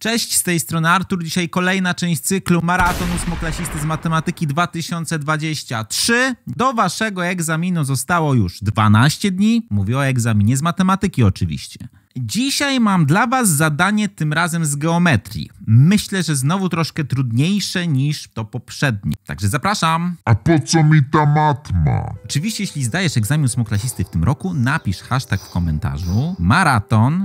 Cześć, z tej strony Artur. Dzisiaj kolejna część cyklu Maraton ósmoklasisty z matematyki 2023. Do waszego egzaminu zostało już 12 dni. Mówię o egzaminie z matematyki oczywiście. Dzisiaj mam dla was zadanie tym razem z geometrii. Myślę, że znowu troszkę trudniejsze niż to poprzednie. Także zapraszam. A po co mi ta matma? Oczywiście, jeśli zdajesz egzamin ósmoklasisty w tym roku, napisz hashtag w komentarzu Maraton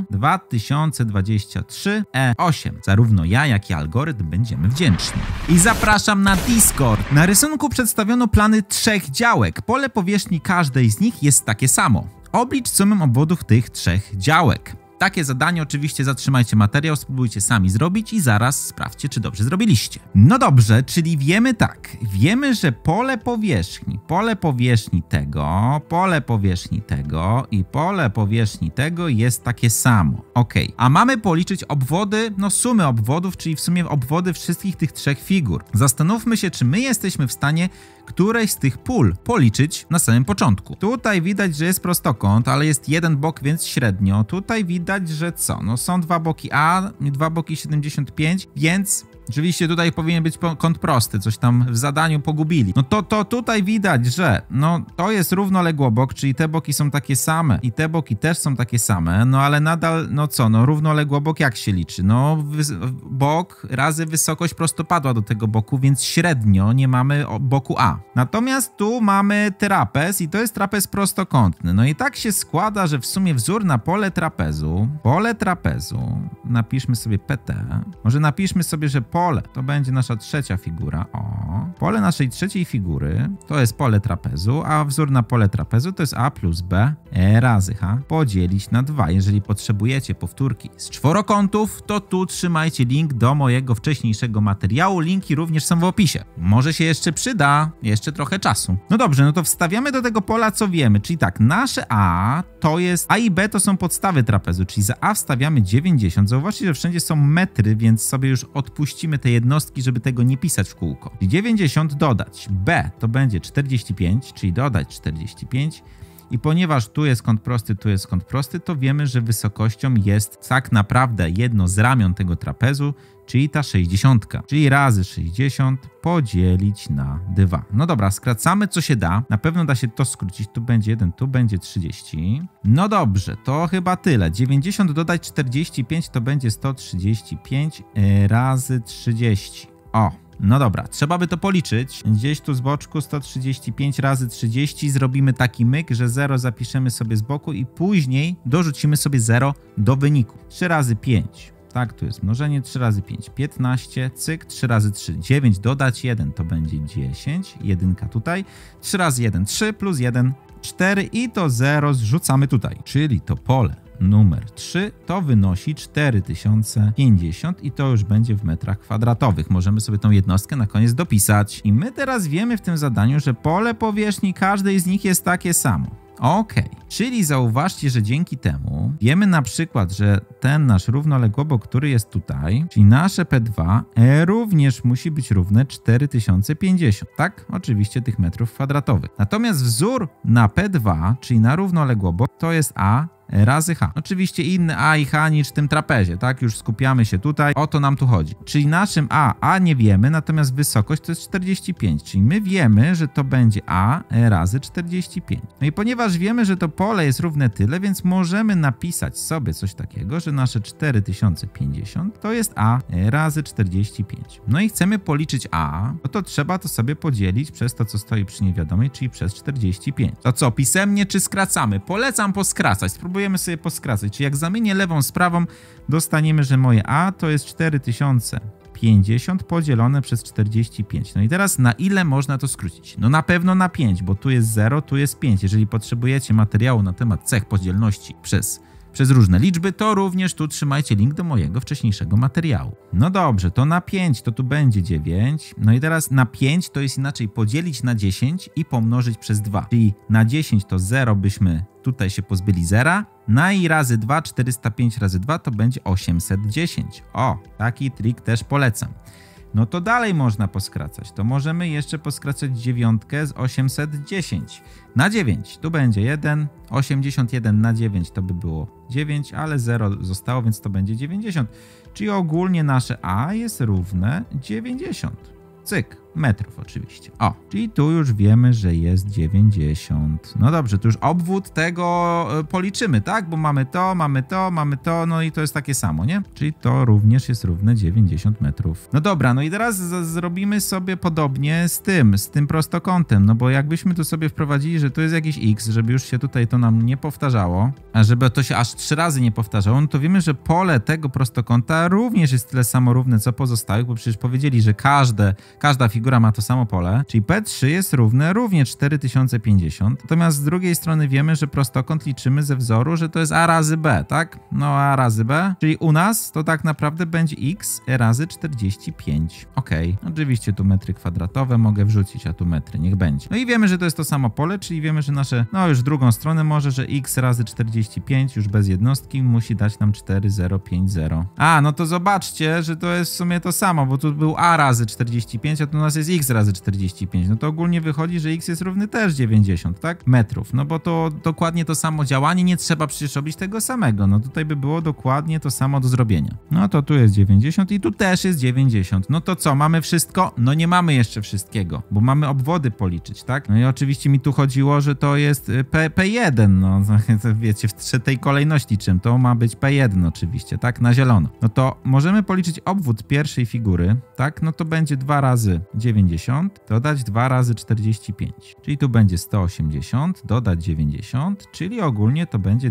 2023 E8. Zarówno ja, jak i algorytm będziemy wdzięczni. I zapraszam na Discord. Na rysunku przedstawiono plany 3 działek. Pole powierzchni każdej z nich jest takie samo. Oblicz sumę obwodów tych 3 działek. Takie zadanie, oczywiście zatrzymajcie materiał, spróbujcie sami zrobić i zaraz sprawdźcie, czy dobrze zrobiliście. No dobrze, czyli wiemy tak. Wiemy, że pole powierzchni tego i pole powierzchni tego jest takie samo. Ok. A mamy policzyć obwody, no sumy obwodów, czyli w sumie obwody wszystkich tych 3 figur. Zastanówmy się, czy my jesteśmy w stanie któreś z tych pól policzyć na samym początku. Tutaj widać, że jest prostokąt, ale jest jeden bok, więc średnio. Tutaj widać, że co? No są 2 boki A i 2 boki 75, więc oczywiście tutaj powinien być kąt prosty, coś tam w zadaniu pogubili. No to tutaj widać, że no to jest równoległobok, czyli te boki są takie same i te boki też są takie same, no ale nadal, no co, no równoległobok jak się liczy? No bok razy wysokość prostopadła do tego boku, więc średnio nie mamy boku A. Natomiast tu mamy trapez i to jest trapez prostokątny. No i tak się składa, że w sumie wzór na pole trapezu, napiszmy sobie PT, może napiszmy sobie, że pole to będzie nasza trzecia figura, pole naszej trzeciej figury to jest pole trapezu, a wzór na pole trapezu to jest A plus B razy H podzielić na 2. Jeżeli potrzebujecie powtórki z czworokątów, to tu trzymajcie link do mojego wcześniejszego materiału, linki również są w opisie. Może się jeszcze przyda, jeszcze trochę czasu. No dobrze, no to wstawiamy do tego pola co wiemy, czyli tak, nasze A to jest, A i B to są podstawy trapezu, czyli za A wstawiamy 90. Zauważcie, że wszędzie są metry, więc sobie już odpuścimy te jednostki, żeby tego nie pisać w kółko. Czyli 90 dodać B to będzie 45, czyli dodać 45. I ponieważ tu jest kąt prosty, to wiemy, że wysokością jest tak naprawdę jedno z ramion tego trapezu, czyli ta 60. Czyli razy 60 podzielić na 2. No dobra, skracamy co się da. Na pewno da się to skrócić. Tu będzie 1, tu będzie 30. No dobrze, to chyba tyle. 90 dodać 45 to będzie 135 razy 30. No dobra, trzeba by to policzyć. Gdzieś tu z boczku 135 razy 30 zrobimy taki myk, że 0 zapiszemy sobie z boku i później dorzucimy sobie 0 do wyniku. 3 razy 5. Tak, tu jest mnożenie, 3 razy 5, 15, cyk, 3 razy 3, 9, dodać 1 to będzie 10, jedynka tutaj, 3 razy 1, 3 plus 1, 4 i to 0 zrzucamy tutaj, czyli to pole numer 3 to wynosi 4050 i to już będzie w metrach kwadratowych. Możemy sobie tą jednostkę na koniec dopisać. I my teraz wiemy w tym zadaniu, że pole powierzchni każdej z nich jest takie samo. Ok, czyli zauważcie, że dzięki temu wiemy na przykład, że ten nasz równoległobok, który jest tutaj, czyli nasze P2 również musi być równe 4050, tak? Oczywiście tych metrów kwadratowych. Natomiast wzór na P2, czyli na równoległobok, to jest A razy H. Oczywiście inny A i H niż w tym trapezie, tak? Już skupiamy się tutaj, o to nam tu chodzi. Czyli naszym A nie wiemy, natomiast wysokość to jest 45, czyli my wiemy, że to będzie A razy 45. No i ponieważ wiemy, że to pole jest równe tyle, więc możemy napisać sobie coś takiego, że nasze 4050 to jest A razy 45. No i chcemy policzyć A, no to trzeba to sobie podzielić przez to, co stoi przy niewiadomej, czyli przez 45. To co, pisemnie czy skracamy? Polecam poskracać. Spróbujemy sobie poskracać. Czyli jak zamienię lewą z prawą, dostaniemy, że moje A to jest 4050 podzielone przez 45. No i teraz na ile można to skrócić? No na pewno na 5, bo tu jest 0, tu jest 5. Jeżeli potrzebujecie materiału na temat cech podzielności przez różne liczby, to również tu trzymajcie link do mojego wcześniejszego materiału. No dobrze, to na 5 to tu będzie 9. No i teraz na 5 to jest inaczej podzielić na 10 i pomnożyć przez 2. Czyli na 10 to 0 byśmy tutaj się pozbyli 0. Na i razy 2, 405 razy 2 to będzie 810. O, taki trik też polecam. no to dalej można poskracać. To możemy jeszcze poskracać 9 z 810 na 9. Tu będzie 1, 81 na 9 to by było 9, ale 0 zostało, więc to będzie 90. Czyli ogólnie nasze A jest równe 90. Cyk, metrów oczywiście. O, czyli tu już wiemy, że jest 90. No dobrze, tu już obwód tego policzymy, tak? Bo mamy to, no i to jest takie samo, nie? Czyli to również jest równe 90 metrów. No dobra, no i teraz zrobimy sobie podobnie z tym prostokątem, no bo jakbyśmy tu sobie wprowadzili, że to jest jakiś x, żeby już się tutaj to nam nie powtarzało, a żeby to się aż 3 razy nie powtarzało, no to wiemy, że pole tego prostokąta również jest tyle samo równe, co pozostałych, bo przecież powiedzieli, że każda figura ma to samo pole, czyli P3 jest równe również 4050. Natomiast z drugiej strony wiemy, że prostokąt liczymy ze wzoru, że to jest A razy B, tak? No A razy B, czyli u nas to tak naprawdę będzie x razy 45. Okej, oczywiście tu metry kwadratowe mogę wrzucić, a tu metry, niech będzie. No i wiemy, że to jest to samo pole, czyli wiemy, że nasze, no już drugą stronę może, że x razy 45 już bez jednostki musi dać nam 4050. A, no to zobaczcie, że to jest w sumie to samo, bo tu był A razy 45, a tu u nas jest x razy 45. No to ogólnie wychodzi, że x jest równy też 90, tak? Metrów. No bo to dokładnie to samo działanie, nie trzeba przecież robić tego samego. No tutaj by było dokładnie to samo do zrobienia. No to tu jest 90 i tu też jest 90. No to co, mamy wszystko? No nie mamy jeszcze wszystkiego, bo mamy obwody policzyć, tak? No i oczywiście mi tu chodziło, że to jest P1, no wiecie, w tej kolejności czym to ma być P1 oczywiście, tak? Na zielono. No to możemy policzyć obwód pierwszej figury, tak? No to będzie 2 razy 90, dodać 2 razy 45, czyli tu będzie 180, dodać 90, czyli ogólnie to będzie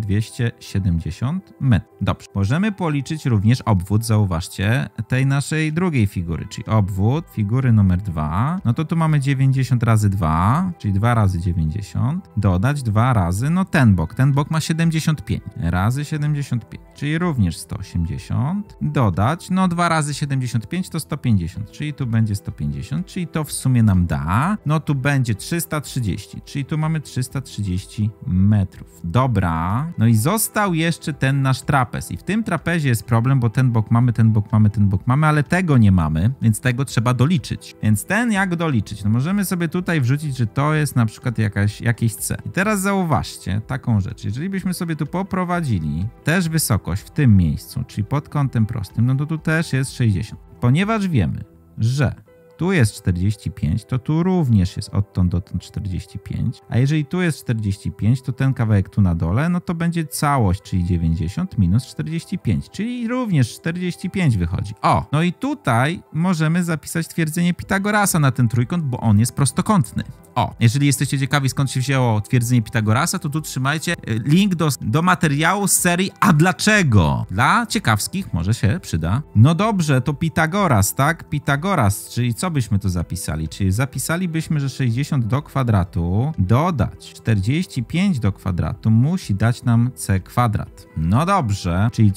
270 metrów. Dobrze, możemy policzyć również obwód, zauważcie, tej naszej drugiej figury, czyli obwód figury numer 2, no to tu mamy 90 razy 2, czyli 2 razy 90, dodać 2 razy, no ten bok ma 75, razy 75, czyli również 180, dodać, no 2 razy 75 to 150, czyli tu będzie 150, czyli to w sumie nam da, no tu będzie 330, czyli tu mamy 330 metrów. Dobra, no i został jeszcze ten nasz trapez i w tym trapezie jest problem, bo ten bok mamy, ale tego nie mamy, więc tego trzeba doliczyć. Więc ten jak doliczyć? No możemy sobie tutaj wrzucić, że to jest na przykład jakieś C. I teraz zauważcie taką rzecz, jeżeli byśmy sobie tu poprowadzili też wysokość w tym miejscu, czyli pod kątem prostym, no to tu też jest 60. Ponieważ wiemy, że tu jest 45, to tu również jest odtąd dotąd 45, a jeżeli tu jest 45, to ten kawałek tu na dole, no to będzie całość, czyli 90 minus 45, czyli również 45 wychodzi. O, no i tutaj możemy zapisać twierdzenie Pitagorasa na ten trójkąt, bo on jest prostokątny. O, jeżeli jesteście ciekawi, skąd się wzięło twierdzenie Pitagorasa, to tu trzymajcie link do materiału z serii A dlaczego? Dla ciekawskich może się przyda. No dobrze, to Pitagoras, tak? Pitagoras, czyli co byśmy tu zapisali? Czyli zapisalibyśmy, że 60 do kwadratu dodać 45 do kwadratu musi dać nam c kwadrat. No dobrze, czyli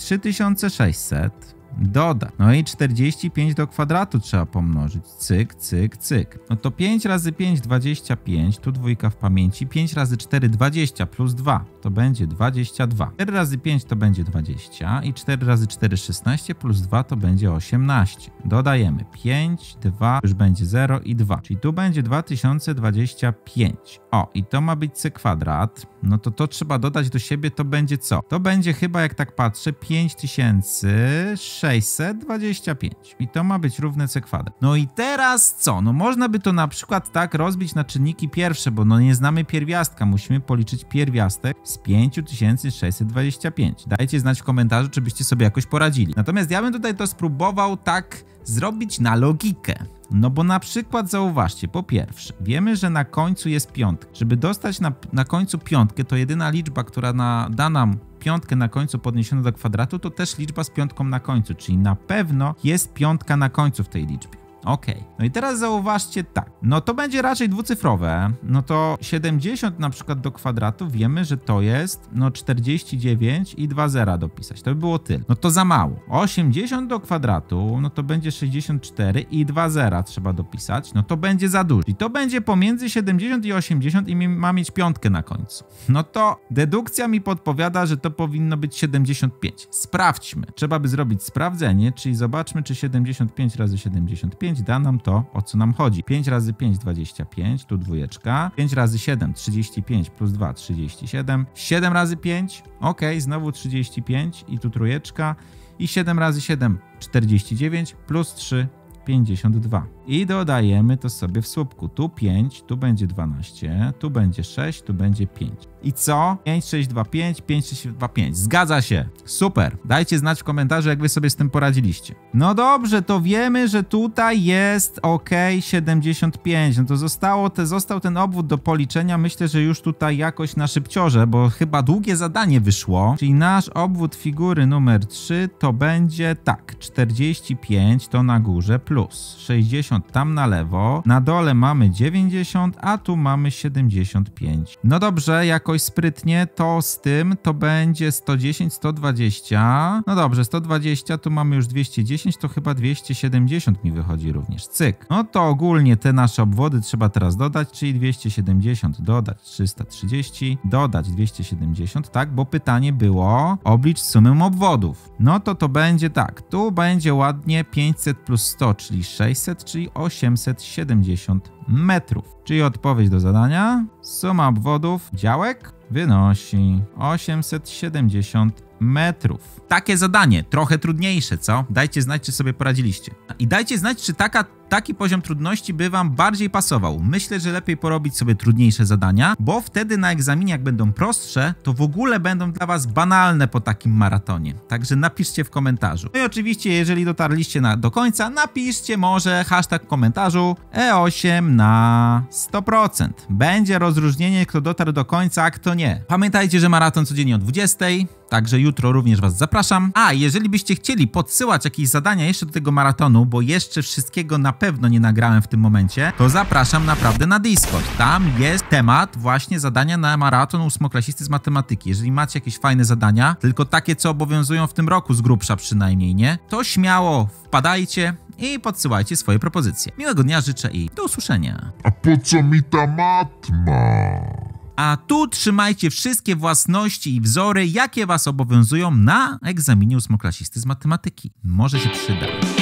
3600 dodać. No i 45 do kwadratu trzeba pomnożyć. Cyk, cyk, cyk. No to 5 razy 5, 25. Tu dwójka w pamięci. 5 razy 4, 20 plus 2. To będzie 22. 4 razy 5 to będzie 20. I 4 razy 4, 16 plus 2 to będzie 18. Dodajemy 5, 2, już będzie 0 i 2. Czyli tu będzie 2025. O, i to ma być c kwadrat. No to trzeba dodać do siebie, to będzie co? To będzie chyba, jak tak patrzę, 5625. I to ma być równe c kwadrat. No i teraz co? No można by to na przykład tak rozbić na czynniki pierwsze, bo no nie znamy pierwiastka. Musimy policzyć pierwiastek z 5625. Dajcie znać w komentarzu, czy byście sobie jakoś poradzili. Natomiast ja bym tutaj to spróbował tak zrobić na logikę. No bo na przykład zauważcie, po pierwsze, wiemy, że na końcu jest piątka. Żeby dostać na końcu piątkę, to jedyna liczba, która da nam piątkę na końcu podniesioną do kwadratu, to też liczba z piątką na końcu, czyli na pewno jest piątka na końcu w tej liczbie. Okej. No i teraz zauważcie tak. No to będzie raczej dwucyfrowe. No to 70 na przykład do kwadratu wiemy, że to jest 49 i 2 zera dopisać. To by było tyle. No to za mało. 80 do kwadratu, no to będzie 64 i 2 zera trzeba dopisać. No to będzie za dużo. I to będzie pomiędzy 70 i 80 i ma mieć piątkę na końcu. No to dedukcja mi podpowiada, że to powinno być 75. Sprawdźmy. Trzeba by zrobić sprawdzenie, czyli zobaczmy, czy 75 razy 75 49 da nam to, o co nam chodzi. 5 razy 5, 25, tu dwójeczka. 5 razy 7, 35 plus 2, 37. 7 razy 5, ok, znowu 35 i tu trójeczka. I 7 razy 7, 49 plus 3, 52. I dodajemy to sobie w słupku. Tu 5, tu będzie 12, tu będzie 6, tu będzie 5. I co? 5, 6, 2, 5, 5, 6, 2, 5. Zgadza się. Super. Dajcie znać w komentarzu, jak wy sobie z tym poradziliście. No dobrze, to wiemy, że tutaj jest ok, 75. No to został ten obwód do policzenia. Myślę, że już tutaj jakoś na szybciorze, bo chyba długie zadanie wyszło. Czyli nasz obwód figury numer 3 to będzie tak. 45 to na górze plus 60 tam na lewo. Na dole mamy 90, a tu mamy 75. No dobrze, jakoś sprytnie to z tym to będzie 110, 120. No dobrze, 120 tu mamy już 210, to chyba 270 mi wychodzi również. Cyk. No to ogólnie te nasze obwody trzeba teraz dodać, czyli 270 dodać 330, dodać 270, tak? Bo pytanie było oblicz sumę obwodów. No to będzie tak. Tu będzie ładnie 500 plus 100, czyli 600, czyli 870 metrów. Czyli odpowiedź do zadania. Suma obwodów działek wynosi 870 metrów. Takie zadanie, trochę trudniejsze, co? Dajcie znać, czy sobie poradziliście. I dajcie znać, czy taki poziom trudności by wam bardziej pasował. Myślę, że lepiej porobić sobie trudniejsze zadania, bo wtedy na egzaminie, jak będą prostsze, to w ogóle będą dla was banalne po takim maratonie. Także napiszcie w komentarzu. No i oczywiście, jeżeli dotarliście do końca, napiszcie może hashtag w komentarzu E8 na 100%. Będzie rozróżnienie, kto dotarł do końca, a kto nie. Pamiętajcie, że maraton codziennie o 20. Także jutro również was zapraszam. A jeżeli byście chcieli podsyłać jakieś zadania jeszcze do tego maratonu, bo jeszcze wszystkiego na pewno nie nagrałem w tym momencie, to zapraszam naprawdę na Discord. Tam jest temat właśnie zadania na maraton ósmoklasisty z matematyki. Jeżeli macie jakieś fajne zadania, tylko takie, co obowiązują w tym roku z grubsza przynajmniej, nie? To śmiało wpadajcie i podsyłajcie swoje propozycje. Miłego dnia życzę i do usłyszenia. A po co mi ta matma? A tu trzymajcie wszystkie własności i wzory, jakie was obowiązują na egzaminie ósmoklasisty z matematyki. Może się przyda.